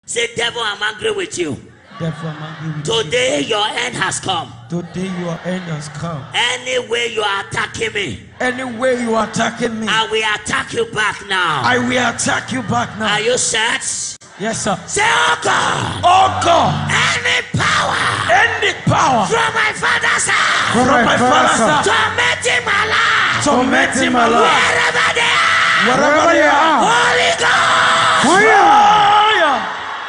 Say, devil, I'm angry with you. Devil, I'm angry with you. Today your end has come. Today your end has come. Any way you are attacking me, any way you are attacking me, I will attack you back now. I will attack you back now. Are you set? Yes, sir. Say, oh God. Oh God. Any power from my father's house, from my father's house, tormenting my life, tormenting my life, wherever they are, wherever they are, Holy Ghost, fire.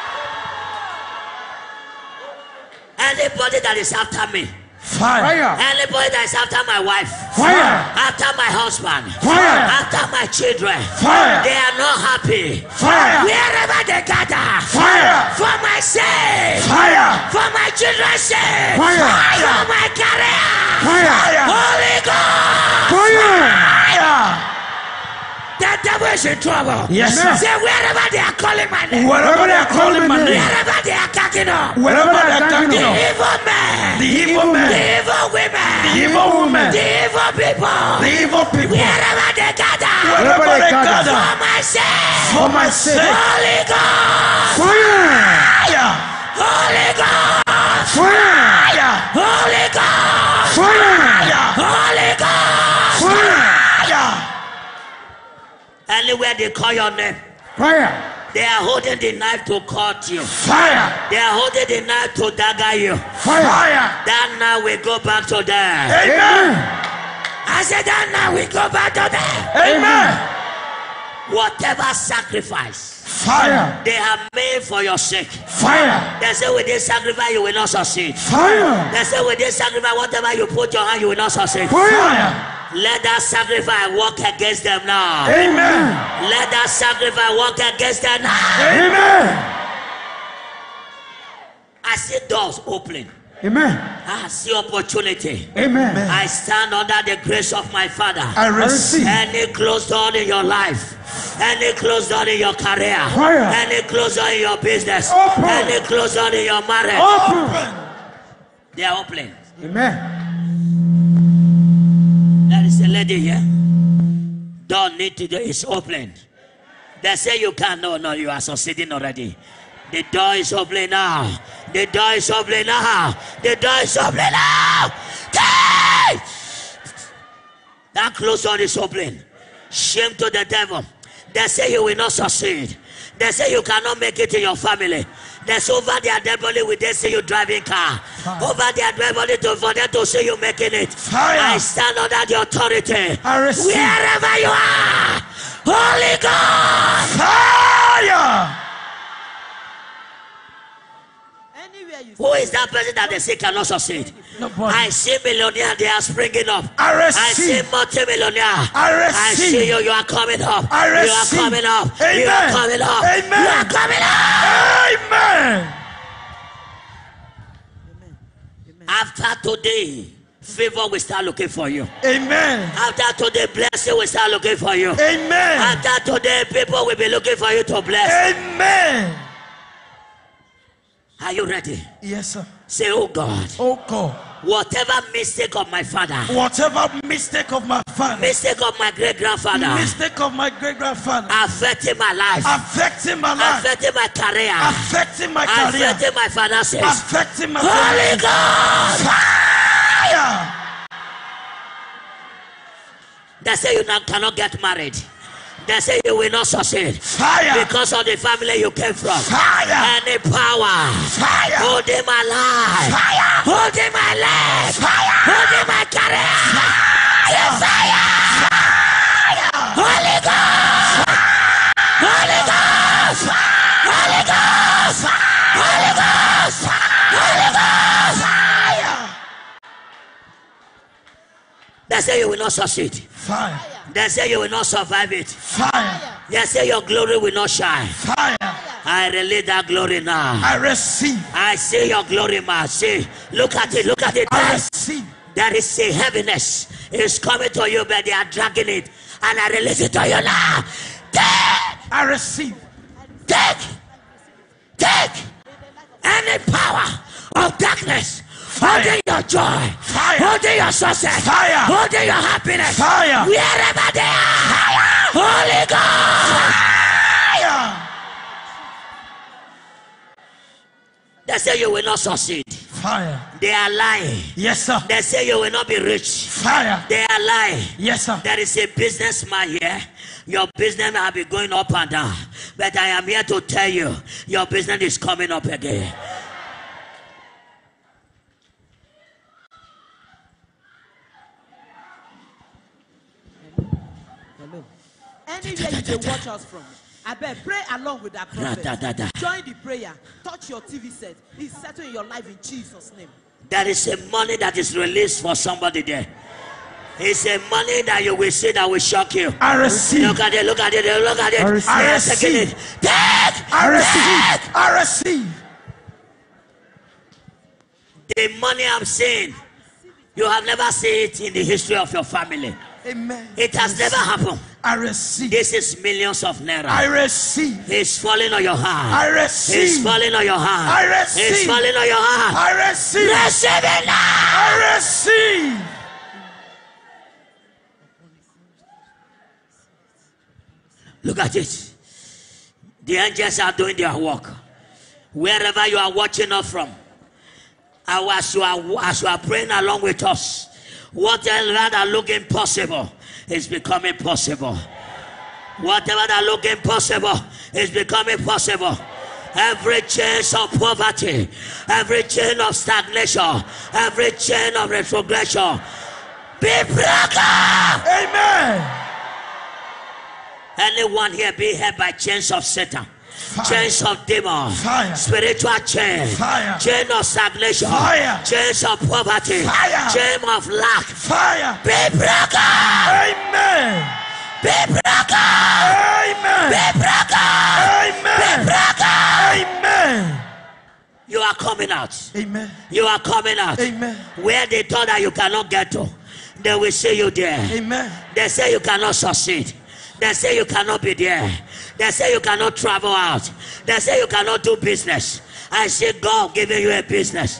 Anybody that is after me, fire. Anybody that is after my wife, fire. After my husband, fire. After my children, fire. They are not happy, fire. Wherever they gather, fire. For my sake, fire. For my children's sake, fire. For my career, fire. Holy God, fire. The devil is in trouble. Yes, sir. Say, wherever they are calling my name, wherever they are calling my name, wherever they are attacking up, wherever they are attacking the up, evil men, the evil men, the evil women, the evil women, the evil people, the evil people, wherever they gather, wherever they gather, for my sake, for my sake, Holy God, fire, Holy God, fire, Holy God, fire, Holy God, fire. Anywhere they call your name, Fire. They are holding the knife to cut you. Fire. They are holding the knife to dagger you. Fire. That now we go back to them. Amen. I said that now we go back to them. Amen. Whatever sacrifice, fire, they have made for your sake, fire. They say with this sacrifice you will not succeed. Fire. They say with this sacrifice whatever you put your hand you will not succeed. Fire. Let that sacrifice work against them now. Amen. Let that sacrifice work against them now. Amen. I see doors opening. Amen. I see opportunity. Amen. I stand under the grace of my Father. I receive. Any closed door in your life, any closed door in your career, fire. Any closed door in your business, open. Any closed door in your marriage, open. They are opening. Amen. There is a lady here. Don't need to do it's open. They say you can't. No, you are succeeding already. The door is open now. The door is open now. The door is open now. Hey! That closed door is open. Shame to the devil. They say you will not succeed. They say you cannot make it in your family. There's over their dead body with they see you driving car. Fire. Over their dead body for them to see you making it. Fire. I stand under the authority. I receive. Wherever you are, Holy God, fire. Who is that person that they say cannot succeed? Nobody. I see millionaire, they are springing up. I receive. I see multi-millionaire. I receive. I see you are coming up. I receive. You are coming up. Amen. You are coming up. Amen. You are coming up. Amen. After today, favor will start looking for you. Amen. After today, blessing will start looking for you. Amen. After today, people will be looking for you to bless. Amen. Are you ready? Yes, sir. Say, oh God. Oh God. Whatever mistake of my father. Whatever mistake of my father. Mistake of my great-grandfather. Mistake of my great-grandfather. Affecting my life. Affecting my life. Affecting my career. Affecting my career. Affecting my finances. Affecting my Holy God. Fire. They say you cannot get married. They say you will not succeed. Fire. Because of the family you came from. Fire. Any power. Fire. Holding my life. Fire. Holding my leg. Fire. Holding my career. Fire. Fire. Holy Ghost. Holy Ghost. Holy Ghost. Holy Ghost. Holy Ghost. Fire. They say you will not succeed. Fire. They say you will not survive it. Fire. They say your glory will not shine. Fire. I release that glory now. I receive. I see your glory, man. See, look at it. Look at it. I receive. There is a heaviness. It's coming to you, but they are dragging it. And I release it to you now. Take. I receive. Take. Take. Any power of darkness. Holding your joy. Fire. Holding your success. Fire. Holding your happiness. Fire. Wherever they are. Fire. Holy God. Fire. They say you will not succeed. Fire. They are lying. Yes, sir. They say you will not be rich. Fire. They are lying. Yes, sir. There is a businessman here. Your business may be going up and down. But I am here to tell you, your business is coming up again. Hello. Anywhere you can watch us from, I bet pray along with that prophet. Join the prayer. Touch your TV set. It's settled in your life in Jesus' name. There is a money that is released for somebody there. It's a money that you will see that will shock you. I receive. Look at it, look at it, look at it. I receive. They are taking it. Take! I receive. I receive. The money I'm seeing, you have never seen it in the history of your family. Amen. It has never happened. I receive. This is millions of naira. I receive. It's falling on your hand. I receive. It's falling on your hand. I receive. It's falling on your hand. I receive. Receive it now. I receive. Look at it. The angels are doing their work. Wherever you are watching us from, as you are praying along with us, whatever that look impossible is becoming possible. Whatever that look impossible is becoming possible. Every chain of poverty, every chain of stagnation, every chain of retrogression, be broken. Amen. Anyone here be held by chains of Satan, Fire. chains of demon, Fire. spiritual chain, Fire. chain of stagnation, Fire. chains of poverty, Fire. chain of lack, Fire. be broken, Amen. be broken, Amen. be broken, Amen. be broken. Amen. You are coming out. Amen. You are coming out. Amen. Where they thought that you cannot get to, they will see you there. Amen. They say you cannot succeed. They say you cannot be there. They say you cannot travel out. They say you cannot do business. I say God giving you a business.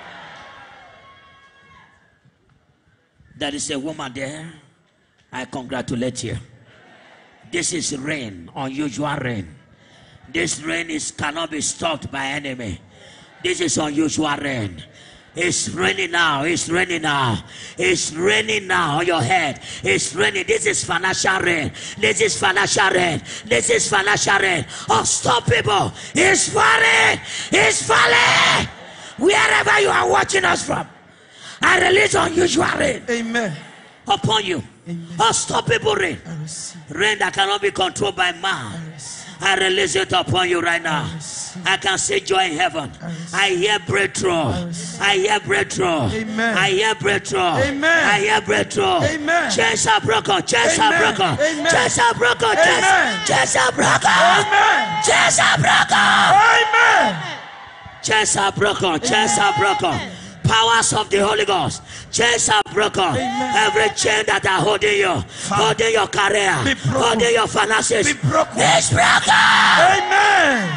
There is a woman there. I congratulate you. This is rain, unusual rain. This rain cannot be stopped by enemy. This is unusual rain. It's raining now. It's raining now. It's raining now on your head. It's raining. This is financial rain. This is financial rain. This is financial rain. Unstoppable. It's falling. It's falling. Wherever you are watching us from, I release unusual rain. Amen. Upon you. Amen. Unstoppable rain. I receive. Rain that cannot be controlled by man. I receive. I release it upon you right now. I can see joy in heaven. I hear breakthrough. I hear breakthrough. Amen. I hear breakthrough. Amen. I hear breakthrough. Amen. Chains are broken. Chains are Amen. broken. Amen. Chains are broken. Amen. Chains are broken. Amen. Chains are broken. Amen. Chains are broken. Chains are broken. Powers of the Holy Ghost. Chains are broken. Amen. Every chain that are holding you, holding your career, Be broken. holding your finances, Be broken. it's broken. Amen.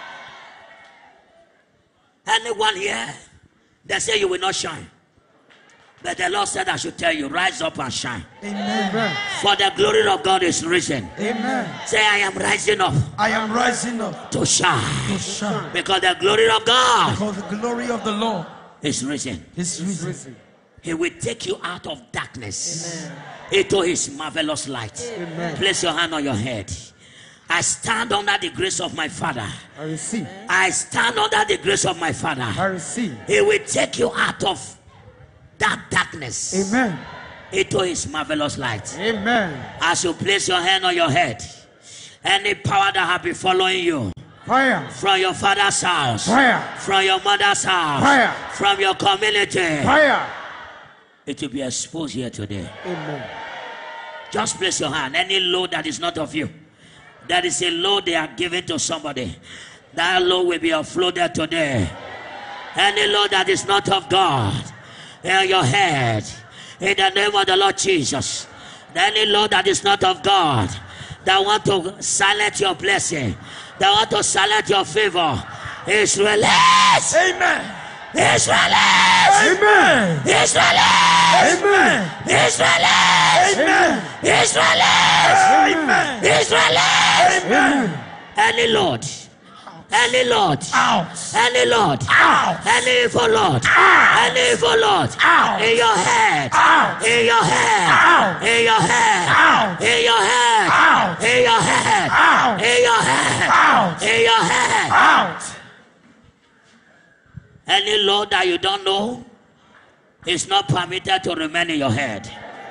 Anyone here, they say you will not shine. But the Lord said I should tell you, rise up and shine. Amen. For the glory of God is risen. Amen. Say, I am rising up I am rising up to shine. to shine. Because the glory of God Because the glory of the Lord is risen. is risen. He will take you out of darkness into his marvelous light. Amen. Place your hand on your head. I stand under the grace of my Father. I receive. I stand under the grace of my Father. I receive. He will take you out of that darkness Amen. into his marvelous light. Amen. As you place your hand on your head, any power that have been following you Fire. from your father's house, Fire. from your mother's house, Fire. from your community, Fire. it will be exposed here today. Amen. Just place your hand. Any load that is not of you, that is a load they are giving to somebody, that load will be offloaded today. Any load that is not of God in your head, in the name of the Lord Jesus. Any load that is not of God, that want to silence your blessing, that want to silence your favor, is released. Amen. Is released. Amen. Is released. Amen. Is released. Amen. Is released. Amen. Is released. Amen. Any Lord Any Lord. Out. Any Lord. Out. Any evil Lord. Out. Any evil Lord. Out. In your head. Out. In your head. Out. In your head. Out. In your head. Out. In your head. Out. In your head. Out. In your head. Out. Any Lord that you don't know is not permitted to remain in your head.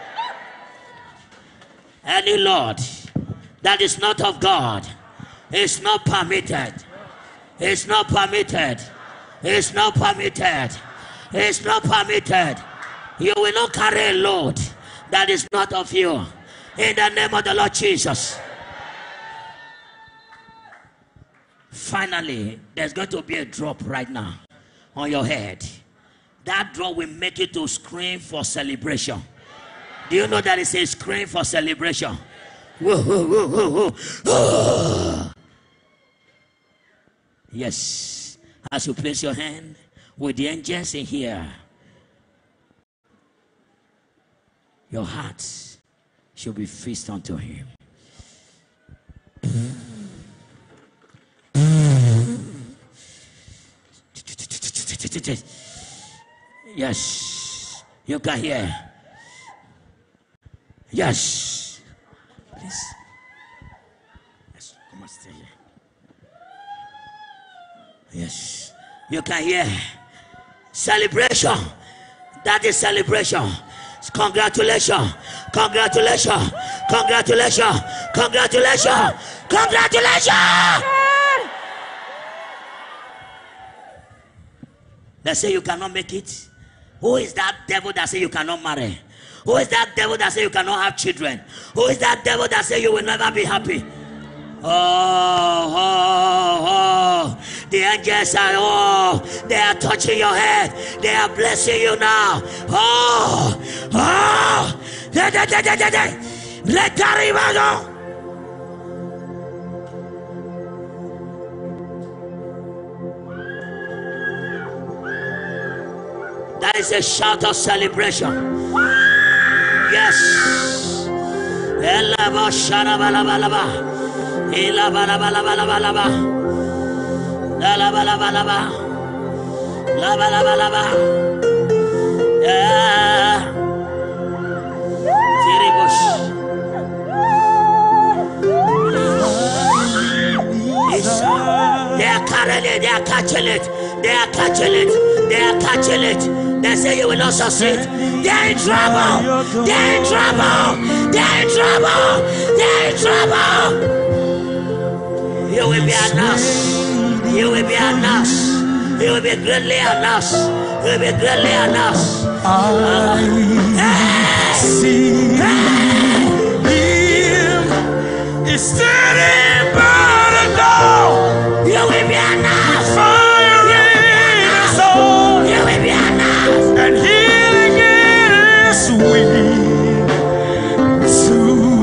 Any Lord that is not of God is not permitted. It's not permitted. It's not permitted. It's not permitted. You will not carry a load that is not of you. In the name of the Lord Jesus. Finally, there's going to be a drop right now on your head. That drop will make you to scream for celebration. Do you know that it's a scream for celebration? Whoa, whoa, whoa, whoa, whoa. Yes. As you place your hand with the angels in here, your heart should be fixed unto him. Yes. You can hear. Yes. Please. Yes. Come on, stay here. Yes. You can hear. Celebration. That is celebration. Congratulations. Congratulations. Congratulations. Congratulations. Congratulations. They say you cannot make it. Who is that devil that say you cannot marry? Who is that devil that say you cannot have children? Who is that devil that say you will never be happy? Oh, the angels are, they are touching your head. They are blessing you now. That is a shout of celebration. Yes. They are carrying it, they are catching it, they are catching it, they are catching it. They say you will not succeed. They are in trouble. They are in trouble. They are in trouble. They are in trouble. You will be announced. You will be announced. You will be greatly announced. You will be greatly announced. I see him is standing by the door. You will be announced. Fire in his soul. You will be announced. And healing in his wings to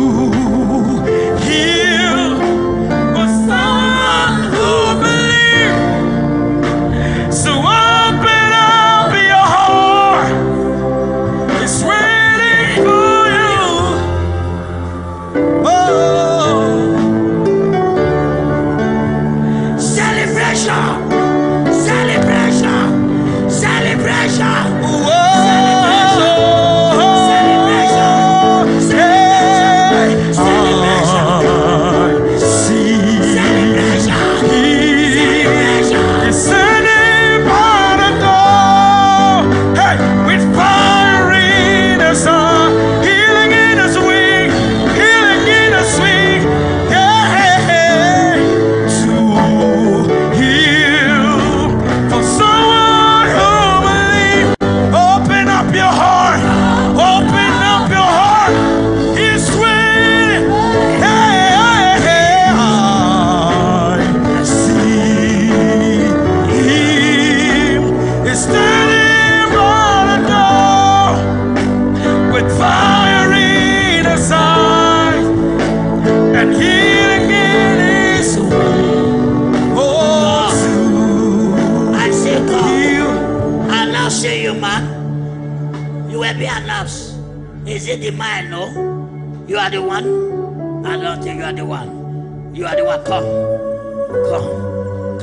heal for some who believe. So open up your heart. It's waiting for you. Oh, Celebration. Celebration. Celebration. Is it the man? No. You are the one. I don't think you are the one. You are the one. Come. Come.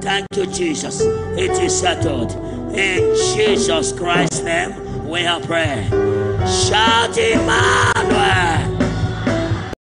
Thank you, Jesus. It is settled. In Jesus Christ's name, we are praying. Shout Amen.